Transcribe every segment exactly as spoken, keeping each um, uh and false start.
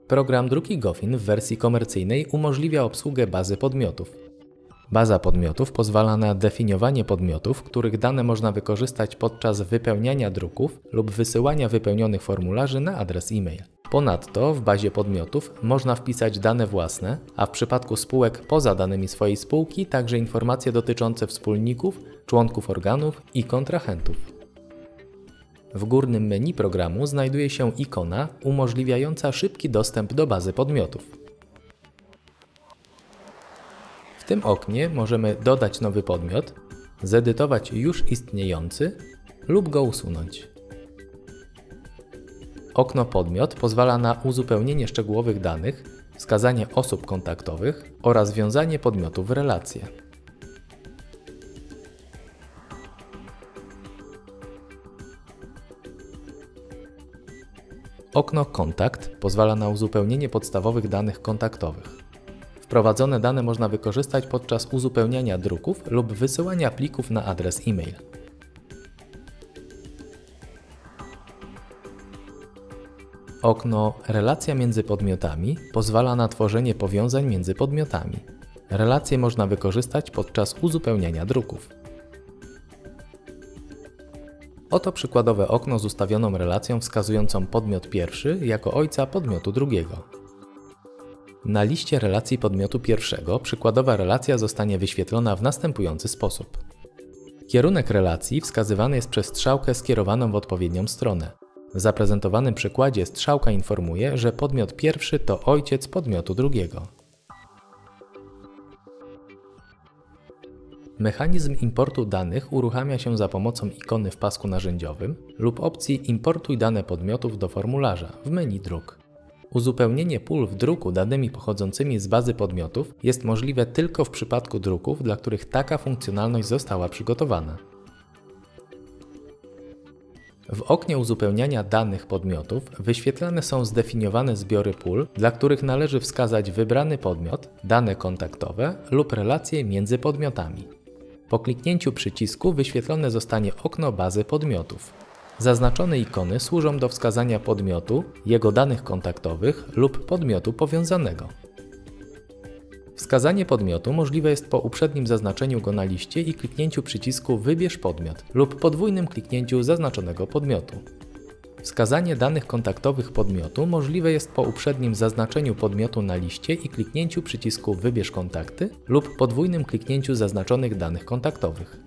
Program Druki Gofin w wersji komercyjnej umożliwia obsługę bazy podmiotów. Baza podmiotów pozwala na definiowanie podmiotów, których dane można wykorzystać podczas wypełniania druków lub wysyłania wypełnionych formularzy na adres e-mail. Ponadto w bazie podmiotów można wpisać dane własne, a w przypadku spółek poza danymi swojej spółki także informacje dotyczące wspólników, członków organów i kontrahentów. W górnym menu programu znajduje się ikona umożliwiająca szybki dostęp do bazy podmiotów. W tym oknie możemy dodać nowy podmiot, zedytować już istniejący lub go usunąć. Okno Podmiot pozwala na uzupełnienie szczegółowych danych, wskazanie osób kontaktowych oraz wiązanie podmiotów w relacje. Okno Kontakt pozwala na uzupełnienie podstawowych danych kontaktowych. Wprowadzone dane można wykorzystać podczas uzupełniania druków lub wysyłania plików na adres e-mail. Okno Relacja między podmiotami pozwala na tworzenie powiązań między podmiotami. Relacje można wykorzystać podczas uzupełniania druków. Oto przykładowe okno z ustawioną relacją wskazującą podmiot pierwszy jako ojca podmiotu drugiego. Na liście relacji podmiotu pierwszego przykładowa relacja zostanie wyświetlona w następujący sposób. Kierunek relacji wskazywany jest przez strzałkę skierowaną w odpowiednią stronę. W zaprezentowanym przykładzie strzałka informuje, że podmiot pierwszy to ojciec podmiotu drugiego. Mechanizm importu danych uruchamia się za pomocą ikony w pasku narzędziowym lub opcji Importuj dane podmiotów do formularza w menu Druk. Uzupełnienie pól w druku danymi pochodzącymi z bazy podmiotów jest możliwe tylko w przypadku druków, dla których taka funkcjonalność została przygotowana. W oknie uzupełniania danych podmiotów wyświetlane są zdefiniowane zbiory pól, dla których należy wskazać wybrany podmiot, dane kontaktowe lub relacje między podmiotami. Po kliknięciu przycisku wyświetlone zostanie okno bazy podmiotów. Zaznaczone ikony służą do wskazania podmiotu, jego danych kontaktowych lub podmiotu powiązanego. Wskazanie podmiotu możliwe jest po uprzednim zaznaczeniu go na liście i kliknięciu przycisku Wybierz podmiot lub podwójnym kliknięciu zaznaczonego podmiotu. Wskazanie danych kontaktowych podmiotu możliwe jest po uprzednim zaznaczeniu podmiotu na liście i kliknięciu przycisku Wybierz kontakty lub podwójnym kliknięciu zaznaczonych danych kontaktowych.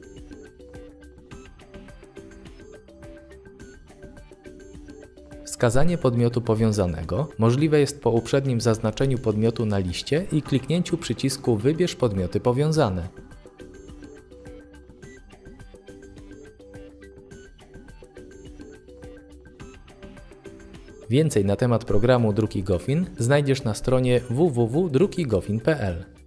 Wskazanie podmiotu powiązanego możliwe jest po uprzednim zaznaczeniu podmiotu na liście i kliknięciu przycisku Wybierz podmioty powiązane. Więcej na temat programu Druki Gofin znajdziesz na stronie w w w kropka druki gofin kropka p l.